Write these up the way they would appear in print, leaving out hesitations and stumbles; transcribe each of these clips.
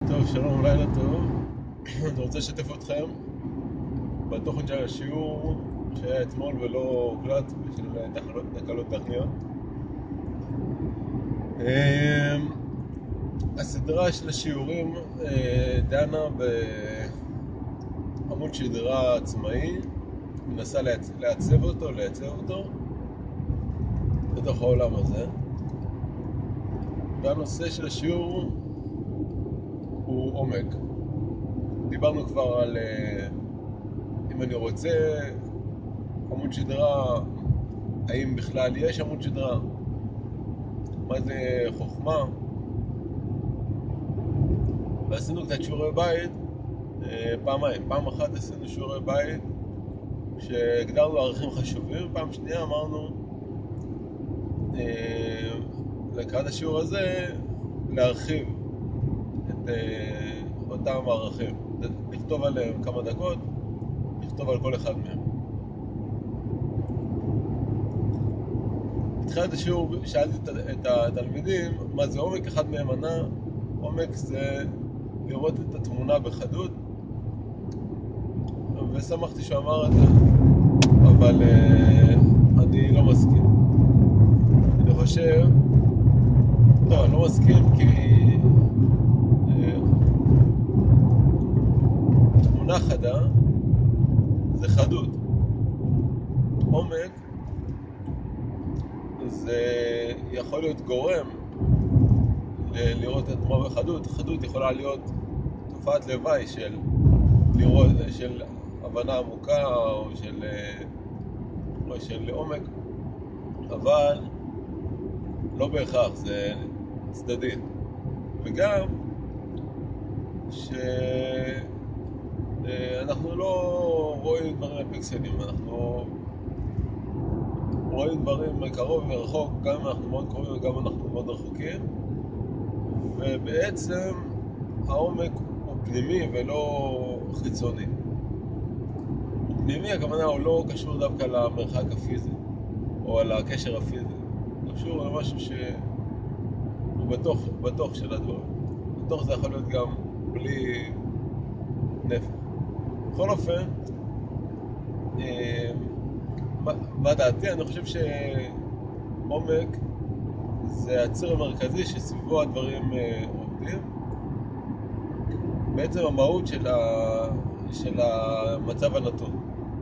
טוב, שלום, לילה טוב. אני רוצה לשתף אתכם בתוכן של השיעור שהיה אתמול ולא הוקלט בשביל תקלות טכניות. הסדרה של השיעורים דנה בעמוד שדרה עצמאי, מנסה לייצב אותו בתוך העולם הזה. והנושא של השיעור הוא עומק. דיברנו כבר על אם אני רוצה עמוד שדרה, האם בכלל יש עמוד שדרה, מה זה חוכמה, ועשינו קצת שיעורי בית פעמיים. פעם אחת עשינו שיעורי בית שהגדרנו ערכים חשובים, פעם שנייה אמרנו לקראת השיעור הזה להרחיב את אותם ערכים, לכתוב עליהם כמה דקות, לכתוב על כל אחד מהם. בתחילת השיעור שאלתי את התלמידים מה זה עומק. אחד מהם ענה, עומק זה לראות את התמונה בחדות, ושמחתי שהוא אמר את זה, אבל אני לא מסכים. אני חושב, טוב, אני לא מסכים כי תמונה חדה זה חדות. עומק זה יכול להיות גורם לראות את התמונה בחדות. חדות יכולה להיות תופעת לוואי של הבנה עמוקה או של עומק, אבל לא בהכרח, זה צדדי. וגם שאנחנו לא רואים דברים בפיקסלים, אנחנו רואים דברים קרוב ורחוק, גם אם אנחנו מאוד קרובים וגם אם אנחנו מאוד רחוקים, ובעצם העומק הוא פנימי ולא חיצוני. פנימי הכוונה הוא לא קשור דווקא למרחק הפיזי או על הקשר הפיזי, הוא קשור למשהו שהוא בתוך של הדברים. בתוך זה יכול להיות גם בלי נפח. בכל אופן, מה דעתי? אני חושב שעומק זה הציר המרכזי שסביבו הדברים עובדים. בעצם המהות של המצב הנתון,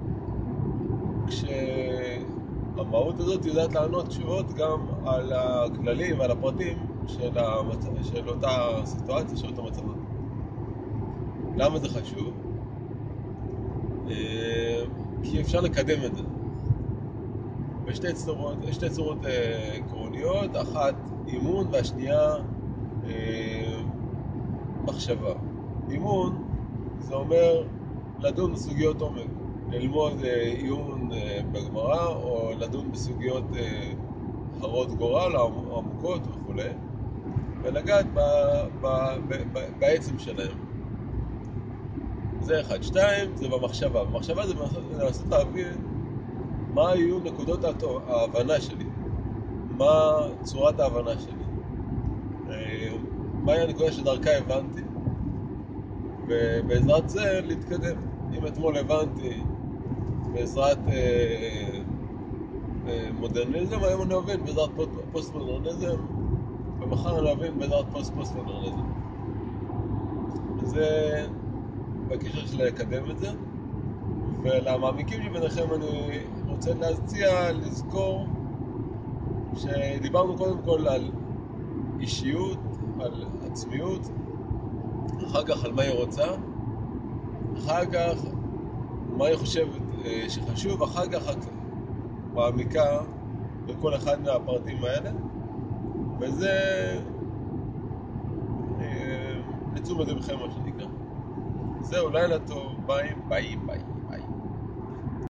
כשהמהות הזאת יודעת לענות תשובות גם על הכללים ועל הפרטים של אותה סיטואציה, של אותו מצב נתון. למה זה חשוב? כי אפשר לקדם את זה בשתי צורות. יש שתי צורות עקרוניות, אחת אימון והשנייה מחשבה. אימון זה אומר לדון בסוגיות עומק, ללמוד עיון בגמרא או לדון בסוגיות הרות גורל עמוקות וכו', ולגעת בעצם שלהם. זה אחד. שתיים, זה במחשבה. במחשבה זה לנסות להבין מה יהיו נקודות ההבנה שלי, מה צורת ההבנה שלי, מהי הנקודה שדרכה הבנתי, ובעזרת זה להתקדם. אם אתמול הבנתי בעזרת מודרניזם, היום אני אבין בעזרת פוסט-מודרניזם, ומחר אני אבין בעזרת פוסט-מודרניזם. זה בקשר של לקדם את זה. ולמעמיקים שביניכם אני רוצה להציע לזכור שדיברנו קודם כל על אישיות, על עצמיות, אחר כך על מה היא רוצה, אחר כך מה היא חושבת שחשוב, אחר כך את מעמיקה בכל אחד מהפרטים האלה, וזה לתשומת לבכם מה שנקרא. זהו, לילה טוב, ביי ביי ביי.